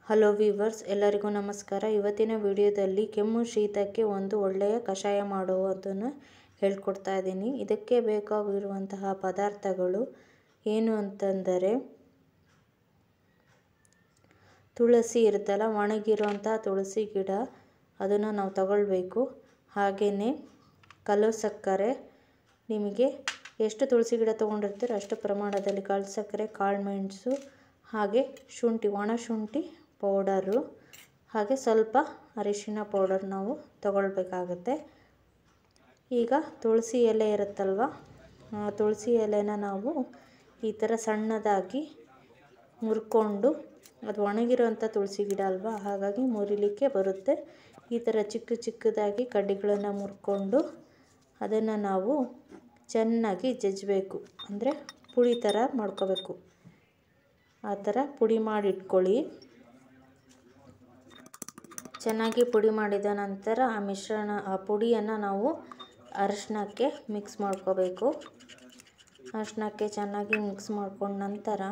Hello viewers, ಎಲ್ಲರಿಗೂ ನಮಸ್ಕಾರ. ಇವತ್ತಿನ ವಿಡಿಯೋದಲ್ಲಿ ಕೆಮ್ಮು ಶೀತಕ್ಕೆ ಒಂದು ಒಳ್ಳೆಯ ಕಷಾಯ ಮಾಡುವುದನ್ನು ಹೇಳ್ಕೊಡ್ತಾ ಇದ್ದೀನಿ. ಇದಕ್ಕೆ ಬೇಕಾಗಿರುವಂತಹ ಪದಾರ್ಥಗಳು ಏನು ಅಂತಂದರೆ, ತುಳಸಿ ಇರುತ್ತಲ್ಲ, ಒಣಗಿರುವಂತಹ ತುಳಸಿ ಗಿಡ, ಅದನ್ನು ನಾವು ತಗೊಳ್ಬೇಕು. ಹಾಗೆಯೇ ಕಲ್ಲು ಸಕ್ಕರೆ, ನಿಮಗೆ ಎಷ್ಟು ತುಳಸಿ ಗಿಡ ತೊಗೊಂಡಿರ್ತೀರೋ ಅಷ್ಟು ಪ್ರಮಾಣದಲ್ಲಿ ಕಲ್ಲು ಸಕ್ಕರೆ, ಕಾಳುಮೆಣಸು, ಹಾಗೆ ಶುಂಠಿ, ಒಣ ಶುಂಠಿ ಪೌಡರು, ಹಾಗೆ ಸ್ವಲ್ಪ ಅರಿಶಿನ ಪೌಡರ್ ನಾವು ತಗೊಳ್ಬೇಕಾಗುತ್ತೆ. ಈಗ ತುಳಸಿ ಎಲೆ ಇರುತ್ತಲ್ವ, ತುಳಸಿ ಎಲೆನ ನಾವು ಈ ಥರ ಸಣ್ಣದಾಗಿ ಮುರ್ಕೊಂಡು, ಅದು ಒಣಗಿರೋಂಥ ತುಳಸಿ ಗಿಡ ಅಲ್ವಾ, ಹಾಗಾಗಿ ಮುರಿಲಿಕ್ಕೆ ಬರುತ್ತೆ. ಈ ಥರ ಚಿಕ್ಕ ಚಿಕ್ಕದಾಗಿ ಕಡ್ಡಿಗಳನ್ನು ಮುರ್ಕೊಂಡು ಅದನ್ನು ನಾವು ಚೆನ್ನಾಗಿ ಜಜ್ಜಬೇಕು, ಅಂದರೆ ಪುಡಿ ಥರ ಮಾಡ್ಕೋಬೇಕು. ಆ ಥರ ಪುಡಿ ಮಾಡಿ ಇಟ್ಕೊಳ್ಳಿ. ಚೆನ್ನಾಗಿ ಪುಡಿ ಮಾಡಿದ ನಂತರ ಆ ಪುಡಿಯನ್ನು ನಾವು ಅರಿಶಿನಕ್ಕೆ ಮಿಕ್ಸ್ ಮಾಡ್ಕೋಬೇಕು. ಅರಿಶಿನಕ್ಕೆ ಚೆನ್ನಾಗಿ ಮಿಕ್ಸ್ ಮಾಡ್ಕೊಂಡ ನಂತರ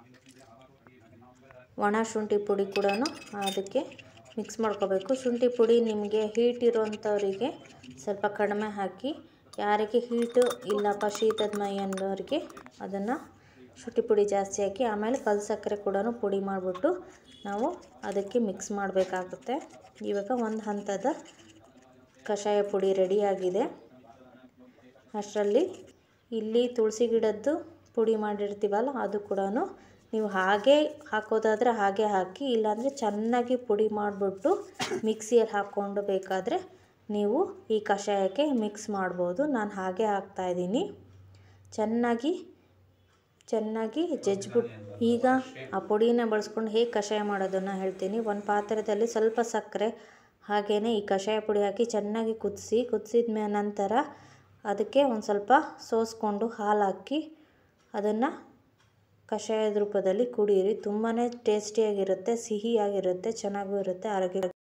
ಒಣ ಶುಂಠಿ ಪುಡಿ ಕೂಡ ಅದಕ್ಕೆ ಮಿಕ್ಸ್ ಮಾಡ್ಕೋಬೇಕು. ಶುಂಠಿ ಪುಡಿ ನಿಮಗೆ ಹೀಟ್ ಇರೋಂಥವರಿಗೆ ಸ್ವಲ್ಪ ಕಡಿಮೆ ಹಾಕಿ, ಯಾರಿಗೆ ಹೀಟು ಇಲ್ಲಪ್ಪ ಶೀತದ ಮೈ ಅನ್ನೋರಿಗೆ ಅದನ್ನು ಶುಂಠಿ ಪುಡಿ ಜಾಸ್ತಿ ಹಾಕಿ, ಆಮೇಲೆ ಕಲ್ಲು ಸಕ್ಕರೆ ಕೂಡ ಪುಡಿ ಮಾಡಿಬಿಟ್ಟು ನಾವು ಅದಕ್ಕೆ ಮಿಕ್ಸ್ ಮಾಡಬೇಕಾಗುತ್ತೆ. ಇವಾಗ ಒಂದು ಹಂತದ ಕಷಾಯ ಪುಡಿ ರೆಡಿಯಾಗಿದೆ. ಅಷ್ಟರಲ್ಲಿ ಇಲ್ಲಿ ತುಳಸಿ ಗಿಡದ್ದು ಪುಡಿ ಮಾಡಿರ್ತೀವಲ್ಲ, ಅದು ಕೂಡ ನೀವು ಹಾಗೆ ಹಾಕೋದಾದರೆ ಹಾಗೆ ಹಾಕಿ, ಇಲ್ಲಾಂದರೆ ಚೆನ್ನಾಗಿ ಪುಡಿ ಮಾಡಿಬಿಟ್ಟು ಮಿಕ್ಸಿಯಲ್ಲಿ ಹಾಕ್ಕೊಂಡು ಬೇಕಾದರೆ ನೀವು ಈ ಕಷಾಯಕ್ಕೆ ಮಿಕ್ಸ್ ಮಾಡ್ಬೋದು. ನಾನು ಹಾಗೆ ಹಾಕ್ತಾಯಿದ್ದೀನಿ. ಚೆನ್ನಾಗಿ ಜಜ್ಜಿಬಿಟ್ಟು ಈಗ ಆ ಪುಡಿನ ಬಳಸ್ಕೊಂಡು ಹೇಗೆ ಕಷಾಯ ಮಾಡೋದನ್ನು ಹೇಳ್ತೀನಿ. ಒಂದು ಪಾತ್ರೆಯಲ್ಲಿ ಸ್ವಲ್ಪ ಸಕ್ಕರೆ ಹಾಗೆಯೇ ಈ ಕಷಾಯ ಪುಡಿ ಹಾಕಿ ಚೆನ್ನಾಗಿ ಕುದಿಸಿದ ನಂತರ ಅದಕ್ಕೆ ಒಂದು ಸ್ವಲ್ಪ ಸೋಸ್ಕೊಂಡು ಹಾಲು ಹಾಕಿ ಅದನ್ನು ಕಷಾಯದ ರೂಪದಲ್ಲಿ ಕುಡಿಯಿರಿ. ತುಂಬಾ ಟೇಸ್ಟಿಯಾಗಿರುತ್ತೆ, ಸಿಹಿಯಾಗಿರುತ್ತೆ, ಚೆನ್ನಾಗೂ ಇರುತ್ತೆ, ಆರೋಗ್ಯ